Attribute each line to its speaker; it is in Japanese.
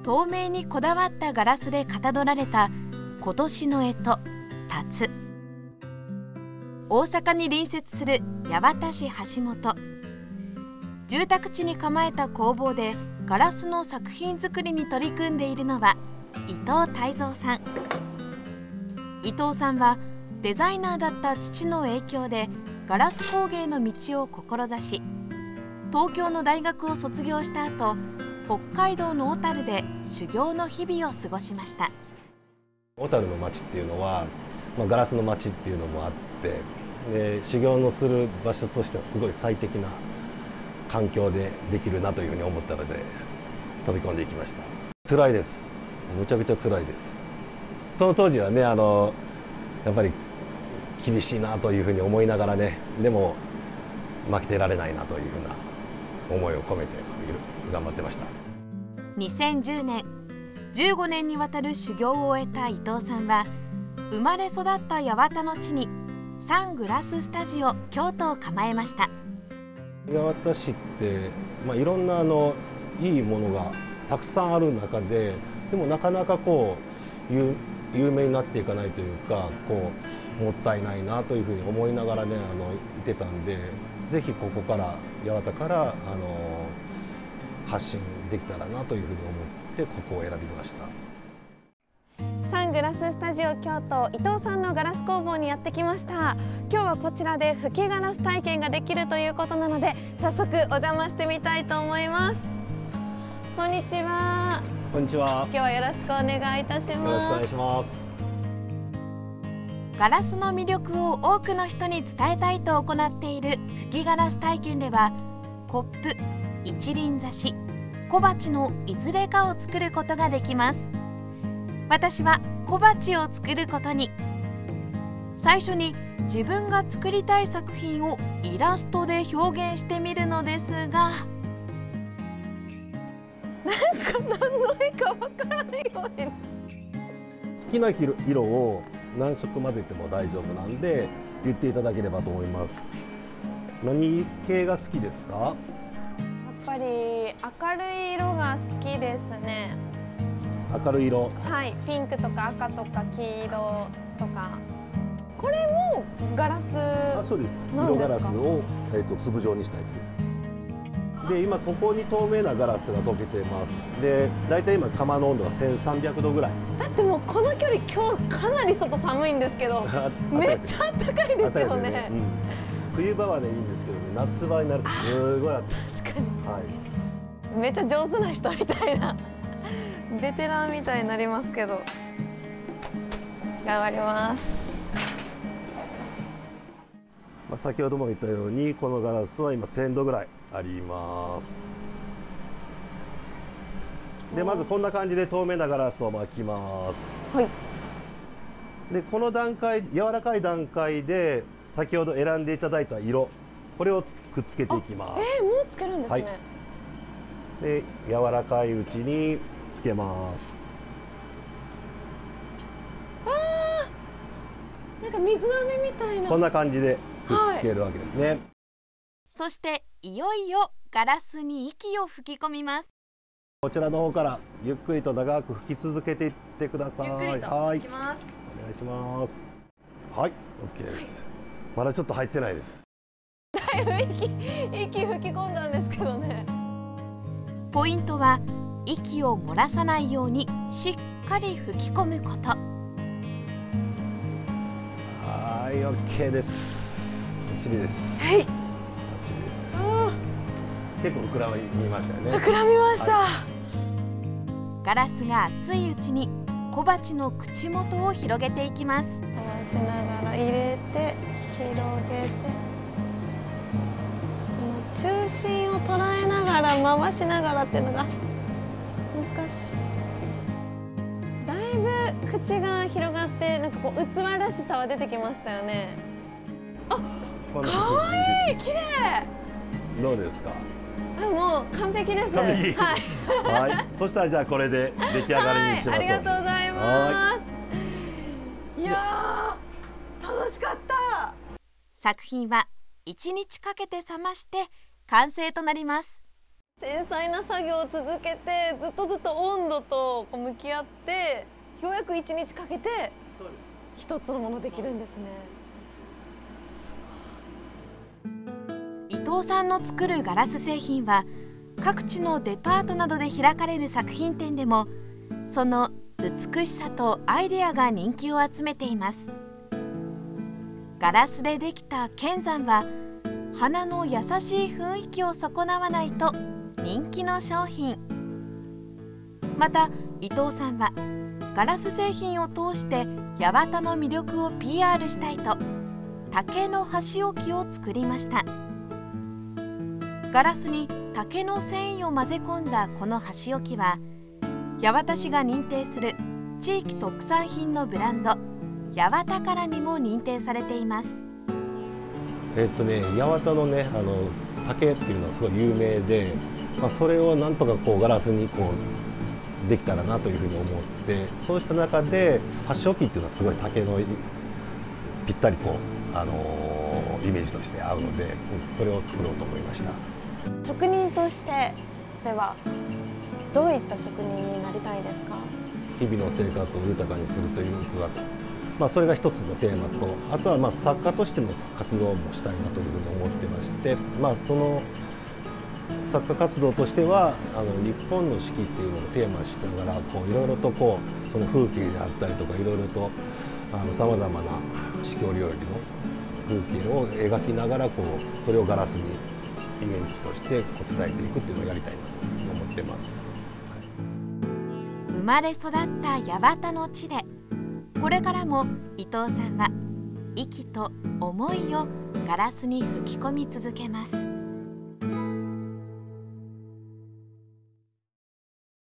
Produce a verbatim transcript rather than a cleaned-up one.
Speaker 1: 透明にこだわったガラスでかたどられた今年の干支辰。大阪に隣接する八幡市橋本。住宅地に構えた工房でガラスの作品作りに取り組んでいるのは伊藤泰造さん。伊藤さんはデザイナーだった父の影響でガラス工芸の道を志し、東京の大学を卒業した後、北海道の小樽で修行の日々を過ごしました。
Speaker 2: 小樽の町っていうのは、まあ、ガラスの町っていうのもあって、で修行のする場所としてはすごい最適な環境でできるなというふうに思ったので飛び込んでいきました。辛いです。むちゃくちゃ辛いです。その当時はね、あのやっぱり厳しいなというふうに思いながらね、でも負けてられないなというふうな思いを込めて頑張ってました。
Speaker 1: にせんじゅうねん、じゅうごねんにわたる修行を終えた伊藤さんは、生まれ育った八幡の地にサングラススタジオ京都を構えました。
Speaker 2: 八幡市って、まあ、いろんなあのいいものがたくさんある中で、でもなかなかこう 有, 有名になっていかないというか、こうもったいないなというふうに思いながらね、あのいてたんで、ぜひここから八幡からあの発信できたらなというふうに思ってここを選びました。
Speaker 3: サングラススタジオ京都、伊藤さんのガラス工房にやってきました。今日はこちらで吹きガラス体験ができるということなので、早速お邪魔してみたいと思います。こんにちは。
Speaker 2: こんにちは。
Speaker 3: 今日はよろしくお願いいたします。
Speaker 2: よろしくお願いします。
Speaker 1: ガラスの魅力を多くの人に伝えたいと行っている吹きガラス体験では、コップ、一輪挿し、小鉢のいずれかを作ることができます。私は小鉢を作ることに。最初に自分が作りたい作品をイラストで表現してみるのですが、
Speaker 3: なんか何の絵かわからないように。
Speaker 2: 好きな色を何色混ぜても大丈夫なんで言っていただければと思います。何系が好きですか？
Speaker 3: やっぱり明るい色が好きですね。
Speaker 2: 明るい色。
Speaker 3: はい、ピンクとか赤とか黄色とか。これもガラス。
Speaker 2: あ、そうです。色ガラスを、えー、と粒状にしたやつです。で、今ここに透明なガラスが溶けてます。で、だいたい今窯の温度はせんさんびゃくどぐらい。
Speaker 3: だってもうこの距離、今日かなり外寒いんですけどめっちゃ暖かいですよね。
Speaker 2: ね、うん、冬場はねいいんですけどね、夏場になるとすごい暑いです。
Speaker 3: 確かに、
Speaker 2: はい、
Speaker 3: めっちゃ上手な人みたいなベテランみたいになりますけど、頑張ります。
Speaker 2: まあ先ほども言ったように、このガラスは今せんどぐらいあります。で、まずこんな感じで透明なガラスを巻きます。
Speaker 3: はい。で、
Speaker 2: この段階、柔らかい段階で先ほど選んでいただいた色、これをくっつけていきます。
Speaker 3: えー、もうつけるんですね。はい、
Speaker 2: で、柔らかいうちにつけます。
Speaker 3: あー、なんか水飴みたいな。
Speaker 2: こんな感じでくっつけるわけですね。はい、
Speaker 1: そしていよいよガラスに息を吹き込みます。
Speaker 2: こちらの方からゆっくりと長く吹き続けていってください。
Speaker 3: ゆっくりと吹きます。
Speaker 2: お願いします。はい、オッケーです。はい、まだちょっと入ってないです。
Speaker 3: だいぶ息息吹き込んだんですけどね。
Speaker 1: ポイントは息を漏らさないようにしっかり吹き込むこと。
Speaker 2: はい、オッケーです。バッチリです。
Speaker 3: はい。
Speaker 2: バッチリです。結構膨らみましたよね。
Speaker 3: 膨らみました。はい、
Speaker 1: ガラスが熱いうちに小鉢の口元を広げていきます。
Speaker 3: 回しながら入れて広げて、中心を捉えながら回しながらっていうのが難しい。だいぶ口が広がって、なんかこう器らしさは出てきましたよね。あ、可愛い、綺麗。
Speaker 2: どうですか？
Speaker 3: あ、もう完璧です。
Speaker 2: 完璧。
Speaker 3: はい。
Speaker 2: はい。そしたらじゃあこれで出来上がりにしましょう。
Speaker 3: はい、ありがとうございます。いやー、楽しかった。
Speaker 1: 作品はいちにちかけて冷まして完成となります。
Speaker 3: 繊細な作業を続けてずっとずっと温度とこう向き合ってようやくいちにちかけて一つのものできるんですね。
Speaker 1: 伊藤さんの作るガラス製品は各地のデパートなどで開かれる作品展でもその美しさとアイデアが人気を集めています。ガラスでできた剣山は花の優しい雰囲気を損なわないと人気の商品。また伊藤さんはガラス製品を通して八幡の魅力を ピーアール したいと竹の箸置きを作りました。ガラスに竹の繊維を混ぜ込んだこの箸置きは八幡市が認定する地域特産品のブランド八幡からにも認定されています。
Speaker 2: えっとね八幡のねあの竹っていうのはすごい有名で、まあ、それをなんとかこうガラスにこうできたらなというふうに思って、そうした中で箸置きっていうのはすごい竹のぴったりこう、あのー、イメージとして合うのでそれを作ろうと思いました。
Speaker 3: 職人としてではどういった職人になりたいですか？
Speaker 2: 日々の生活を豊かにするという器と、まあ、それが一つのテーマと、あとはまあ作家としての活動もしたいなというふうに思ってまして、まあ、その作家活動としてはあの日本の四季っていうのをテーマにしながらこういろいろとこうその風景であったりとかいろいろとさまざまな四季折々の風景を描きながらこうそれをガラスにイメージとしてこう伝えていくっていうのをやりたいなと思ってます。
Speaker 1: 生まれ育った八幡の地でこれからも伊藤さんは息と思いをガラスに吹き込み続けます。